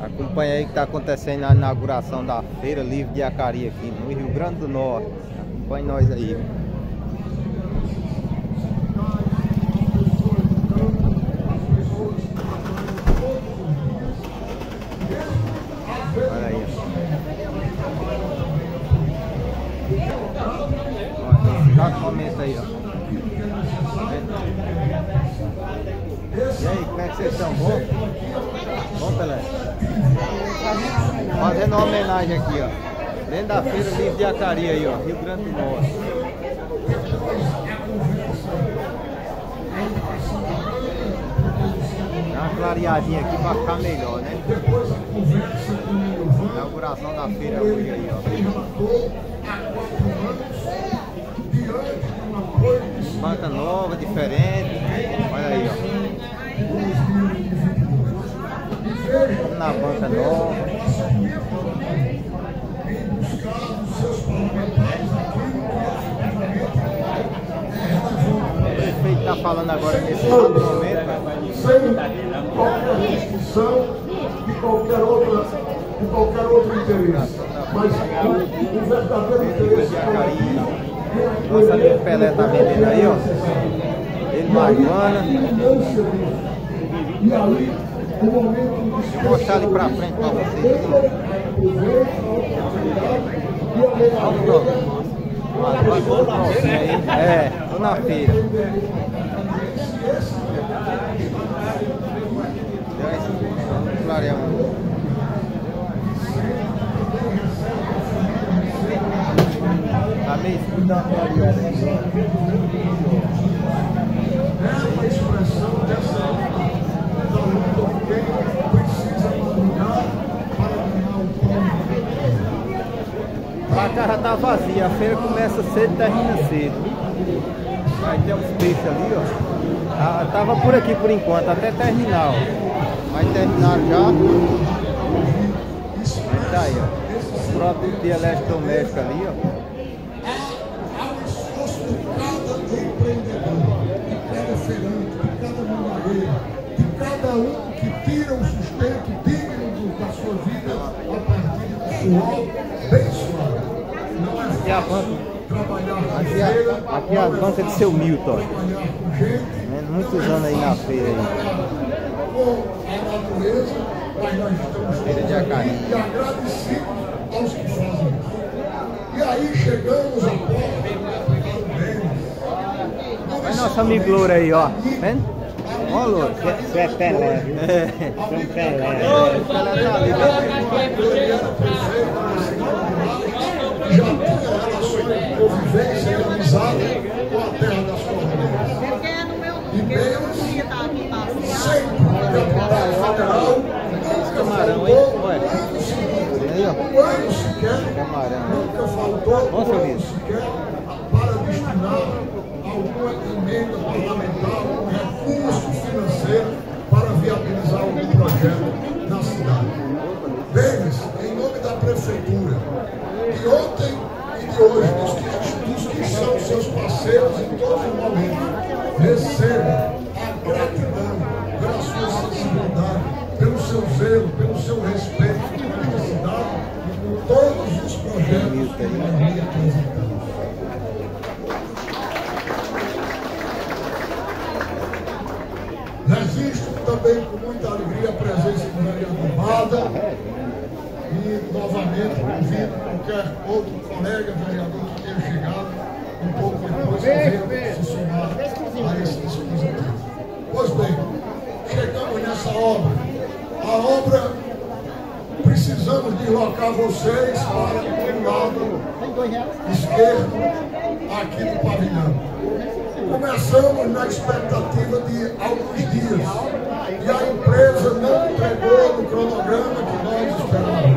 Acompanha aí que está acontecendo a inauguração da Feira Livre de Acari aqui no Rio Grande do Norte. Acompanhe nós aí. Olha aí. Já começa aí, ó. E aí, como é que vocês estão? Bom? Bom, Pelé? Fazendo uma homenagem aqui, ó. Dentro da Feira Livre de Acari aí, ó. Rio Grande do Norte. Dá uma clareadinha aqui pra ficar melhor, né? Inauguração da feira hoje aí, ó. Banca nova, diferente. Olha aí, ó. Vamos na banca nova. O prefeito tá falando agora nesse momento. Sem qualquer discussão de qualquer outro interesse. Mas o verdadeiro interesse nosso amigo Pelé tá vendendo aí, ó. Ele marihuana. E aí, o momento Vou mostrar ali pra frente pra vocês. É, tô na feira. Vamos clarear um. Tá meio escuro, dá uma clareada aí. Essa expressão dessa quem precisa caminhar para ganhar o pão. A casa tá vazia, a feira começa cedo e termina cedo. Vai ter uns peixes ali, ó. Tava por aqui por enquanto, até terminar, ó. Vai terminar já. Mas tá aí, ó. O produto de eletrodoméstico ali, ó. De cada um que tira o sustento digno da sua vida a partir do suor bem suave. Não é Aqui é a banca. Trabalhar Aqui é a banca de seu Milton. trabalhar com gente, Muitos anos aí na feira aí. com a natureza, mas nós estamos Feira de Acari. e agradecidos aos que fazem isso. E aí chegamos à porta do bem. Olha nosso amigo Louro aí, ó. Vendo? Ó, Louro. Você é Pelé, viu? Você é um Pelé. O Pelé tá ali, Já tinha relações de convivência e amizade com a terra das cordeiras. E Deus, sempre na capital federal, camarão, hein? Ué. Aí, ó. um ano sequer, Camarão. nunca faltou Bom, seu um ano Vitor. sequer para destinar alguma emenda parlamentar, um recurso financeiro para viabilizar algum projeto na cidade. Deles, em nome da prefeitura, de ontem e de hoje, dos que são seus parceiros em todos os momentos, recebam a gratidão pela sua sensibilidade, pelo seu zelo, pelo seu respeito pela cidade e por todos os projetos que nós lhe apresentamos. Registro também com muita alegria a presença do vereador Bada e novamente convido qualquer outro colega vereador que tenha chegado um pouco depois que venha se somar a esse dispositivo. Pois bem, chegamos nessa obra. A obra, precisamos deslocar vocês para o lado esquerdo aqui do pavilhão. Começamos na expectativa de alguns dias e a empresa não entregou no cronograma que nós esperávamos.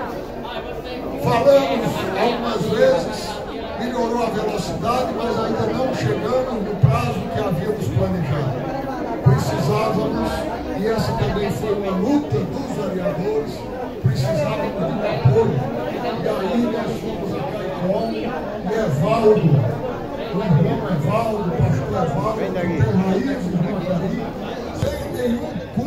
Falamos algumas vezes, melhorou a velocidade, mas ainda não chegamos no prazo que havíamos planejado. Precisávamos, e essa também foi uma luta dos vereadores, precisávamos de um apoio. E aí nós fomos a Caicó e Evaldo, o irmão Evaldo, o pastor Evaldo, que tem raízes no Acari, sem nenhum custo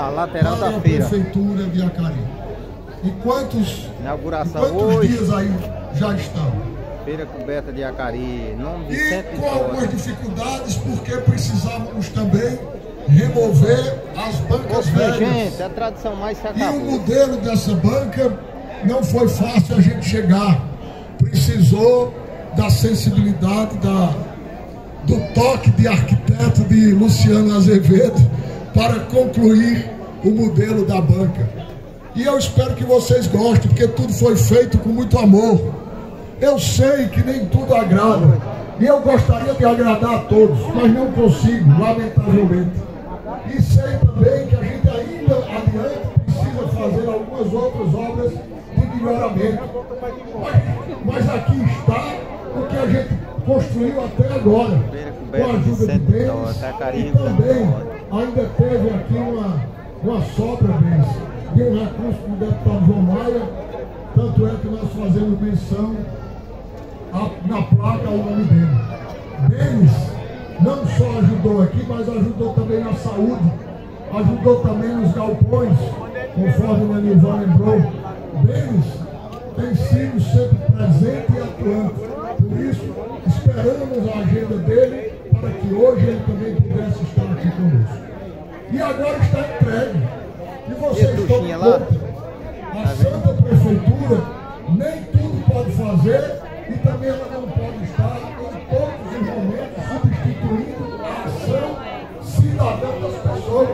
a lateral para da a feira. Prefeitura de Acari. E quantos Hoje. dias aí já estão? Feira coberta de Acari, nome de E Centro com algumas Histórico. dificuldades, porque precisávamos também remover as bancas velhas. Gente, a tradição mais se E o acabou. modelo dessa banca não foi fácil a gente chegar. Precisou da sensibilidade, do toque de arquiteto de Luciano Azevedo para concluir o modelo da banca. E eu espero que vocês gostem, porque tudo foi feito com muito amor. Eu sei que nem tudo agrada, e eu gostaria de agradar a todos, mas não consigo, lamentavelmente. E sei também que a gente ainda adiante precisa fazer algumas outras obras de melhoramento. Mas aqui está o que a gente construiu até agora, com a ajuda de Deus. E também ainda teve aqui uma sobra de um recurso do deputado João Maia, tanto é que nós fazemos menção na placa ao nome dele. Denis não só ajudou aqui, mas ajudou também na saúde, ajudou também nos galpões, conforme o Nanivan lembrou. Denis tem sido sempre presente e atuante. Por isso, esperamos a agenda dele para que hoje ele também pudesse estar aqui conosco. E agora está entregue. E vocês estão a Santa Prefeitura nem tudo pode fazer e também ela não pode estar em todos os momentos substituindo a ação cidadã das pessoas.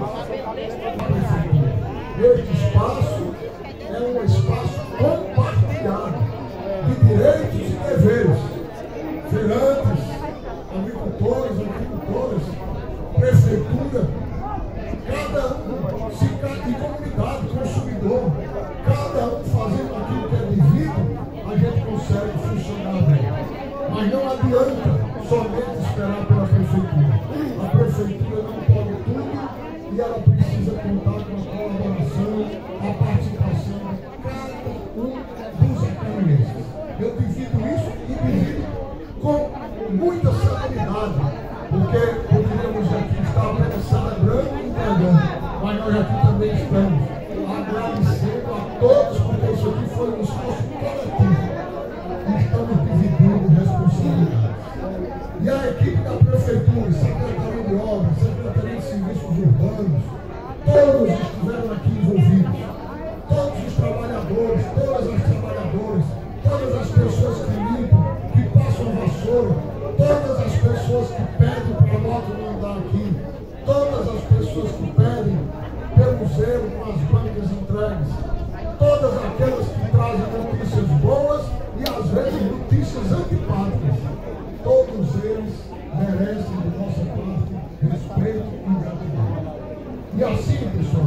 Este espaço é um espaço compartilhado de direitos e deveres. Feirantes, agricultores, agricultoras, prefeitura, cada um, sindicato e comunidade, consumidor, cada um fazendo aquilo que é devido, a gente consegue funcionar bem. Mas não adianta somente esperar pela prefeitura. A prefeitura não pode tudo e ela precisa contar com a colaboração, a participação de cada um dos acarienses. Eu divido isso e divido com muita serenidade, porque poderíamos aqui estar apenas celebrando e entregando, mas nós aqui também estamos agradecendo a todos, porque isso aqui foi um esforço coletivo e estamos dividindo responsabilidades. E a equipe da Prefeitura, Secretaria de Obras, Secretaria de Serviços Urbanos, todos estiveram aqui envolvidos, todos os trabalhadores, todas as trabalhadoras, todas as pessoas que limpam, que passam a vassoura, todas as pessoas que pedem para a moto não andar aqui, todas as pessoas que pedem pelo zelo com as bancas entregues, todas aquelas que trazem notícias boas e às vezes notícias antipáticas, todos eles merecem de nossa parte respeito e gratidão. E assim, pessoal,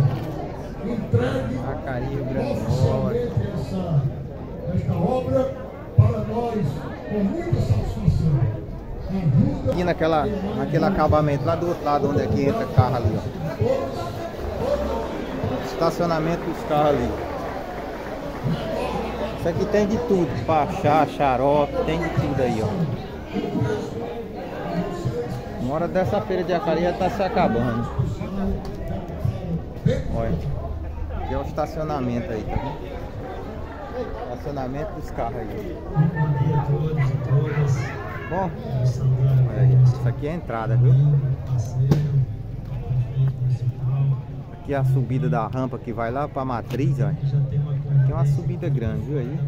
entregue oficialmente esta obra para nós com muita satisfação. Aqui naquele acabamento lá do outro lado, onde é que entra carro ali, ó. Estacionamento dos carros ali. Isso aqui tem de tudo, pachá, xarope, tem de tudo aí, ó. Uma hora dessa feira de Acari já tá se acabando. Olha, aqui é o estacionamento aí, tá vendo? Estacionamento dos carros aí. Bom, olha aí, isso aqui é a entrada, viu? Aqui é a subida da rampa que vai lá pra matriz, olha. Aqui é uma subida grande, viu aí?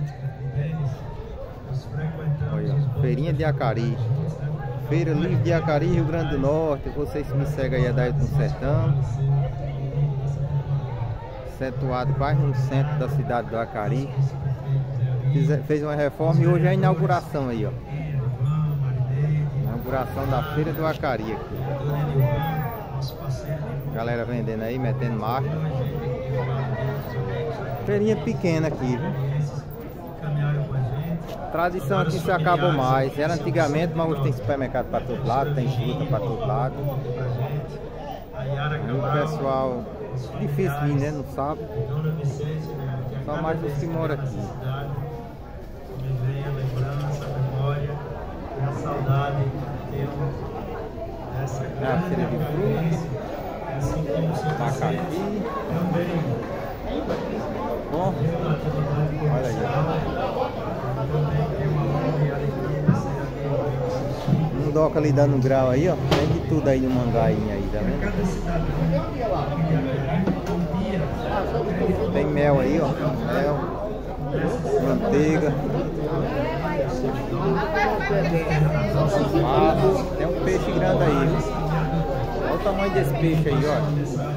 Olha, feirinha de Acari. Feira Livre de Acari, Rio Grande do Norte. Vocês me seguem aí, é daí do Sertão. Situado quase no centro da cidade do Acari. Fez uma reforma e hoje é a inauguração aí, ó. Inauguração da Feira do Acari aqui. Galera vendendo aí, metendo marcha. Feirinha pequena aqui, viu? Tradição aqui se acabou mais. Era antigamente, mas hoje tem supermercado para todo lado, tem fruta para todo lado. E o pessoal, difícil vir, né? Não sabe. Só mais os que moram aqui. Me vem a lembrança, a memória e a saudade que temos dessa grande convivência assim como o seu Tacaqui. também Bom, tem uma atividade comercial, também tem uma honra e alegria de ser amigo. um doca ali dando grau aí, ó. Tem de tudo aí no mangainho aí, tá vendo? Cada cidadão um dia Tem mel aí, ó. Mel, manteiga. Tem um peixe grande aí. Olha o tamanho desse peixe aí, ó.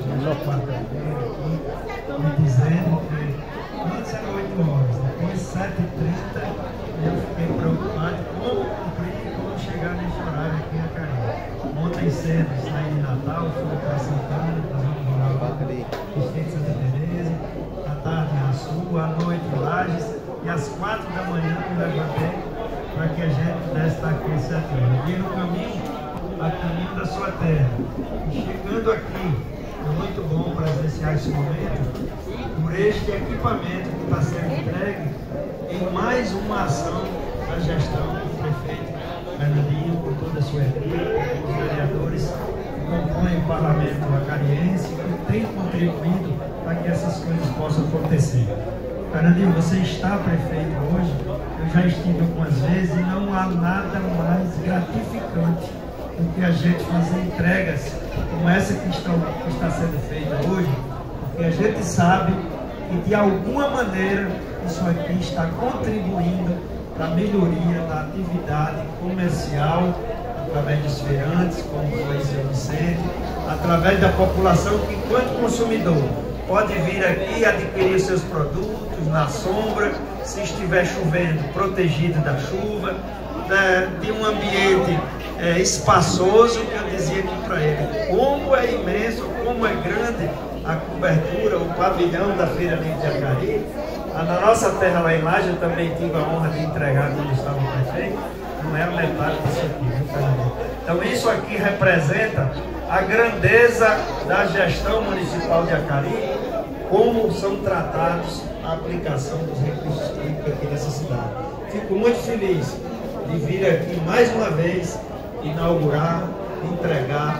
dizendo que antes era 8 horas, depois 7h30, eu fiquei preocupado como cumprir e como chegar nesse horário aqui em Acari. Ontem cedo saí de Natal, fui para Santana, para o Distrito Santa Teresa, à tarde em Açu, à noite em Lages, e às 4 da manhã me levantei para que a gente pudesse estar aqui às 7 horas. E no caminho, a caminho da sua terra. E chegando aqui, é muito bom presenciar esse momento por este equipamento que está sendo entregue em mais uma ação da gestão do prefeito Fernandinho, com toda a sua equipe, os vereadores que compõem o parlamento acariense, que têm contribuído para que essas coisas possam acontecer. Fernandinho, você está prefeito hoje, eu já estive algumas vezes e não há nada mais gratificante do que a gente fazer entregas como essa que está sendo feita hoje, porque a gente sabe que de alguma maneira isso aqui está contribuindo para a melhoria da atividade comercial, através dos feirantes, como foi o seu Vicente, através da população que, enquanto consumidor, pode vir aqui adquirir seus produtos na sombra, se estiver chovendo, protegido da chuva, de um ambiente espaçoso, que eu dizia aqui para ele, como é imenso, como é grande a cobertura, o pavilhão da Feira Livre de Acari. Na nossa terra lá em Lages, eu também tive a honra de entregar quando estava prefeito, não era metade disso aqui, viu, Fernando? Então isso aqui representa a grandeza da gestão municipal de Acari, como são tratados a aplicação dos recursos públicos aqui nessa cidade. Fico muito feliz de vir aqui mais uma vez inaugurar, entregar,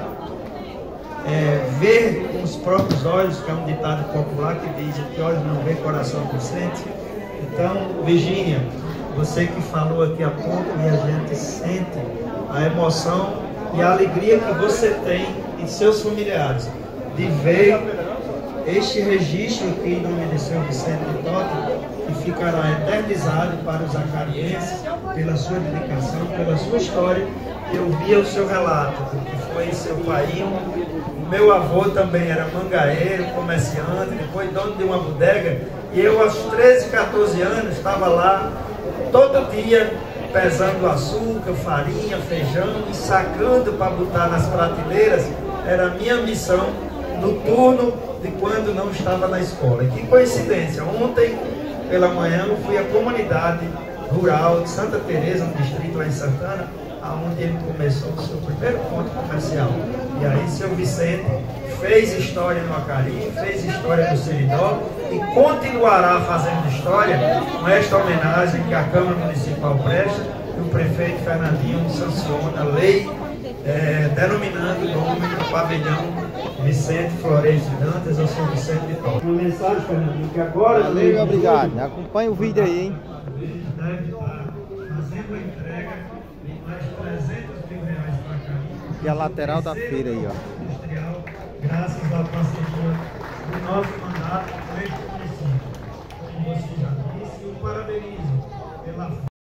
ver com os próprios olhos, que é um ditado popular que diz que olhos não vê, coração não sente. Então, Virgínia, você que falou aqui há pouco, e a gente sente a emoção e a alegria que você tem e seus familiares de ver este registro aqui em nome de seu Vicente de Tota, que ficará eternizado para os acarienses pela sua dedicação, pela sua história. Eu via o seu relato do que foi seu pai. O meu avô também era mangaeiro, comerciante, depois dono de uma bodega, e eu aos 13, 14 anos estava lá todo dia pesando açúcar, farinha, feijão e sacando para botar nas prateleiras. Era a minha missão no turno de quando não estava na escola. E que coincidência, ontem pela manhã eu fui à comunidade rural de Santa Teresa, no distrito lá em Santana, onde ele começou o seu primeiro ponto comercial. E aí seu Vicente fez história no Acari, fez história no Seridó e continuará fazendo história com esta homenagem que a Câmara Municipal presta e o prefeito Fernandinho sanciona a lei denominando o nome do pavilhão Vicente Florencio Dantas ao seu Vicente de Tota. Uma mensagem, Fernandinho, que agora... Valeu, obrigado. Acompanha o vídeo aí, hein? Deve estar fazendo a entrega de mais 300 mil reais para cá. E a lateral da feira aí, ó. Industrial, graças à parceria do nosso mandato com este município. Como você já disse, eu parabenizo pela